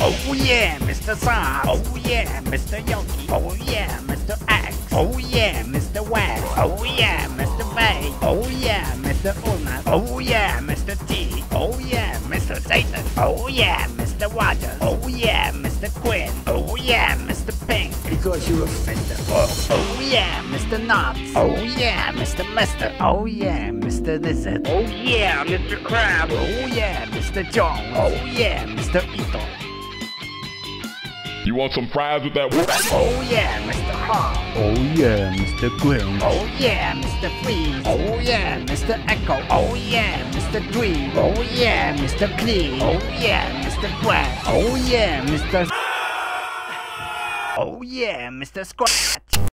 Oh yeah, Mr. Sauce. Oh yeah, Mr. Yogi. Oh yeah, Mr. X. Oh yeah, Mr. West. Oh yeah, Mr. Bay. Oh yeah, Mr. Ulna. Oh yeah, Mr. T. Oh yeah, Mr. Satan. Oh yeah, Mr. Rogers. Oh yeah, Mr. Quinn. Oh yeah, Mr. Pink. Because you're a Mr. Wolf. Oh yeah, Mr. Knobs. Oh yeah, Mr. Mister. Oh yeah, Mr. Lizard. Oh yeah, Mr. Crab. Oh yeah, Mr. Jones. Oh yeah, Mr. Ito. You want some fries with that? Oh yeah, Mr. Hall. Oh yeah, Mr. Grinch. Oh yeah, Mr. Freeze. Oh yeah, Mr. Echo. Oh yeah, Mr. Dream. Oh yeah, Mr. Clean. Oh yeah, Mr. Grass. Oh yeah, Mr. Oh yeah, Mr. Scratch.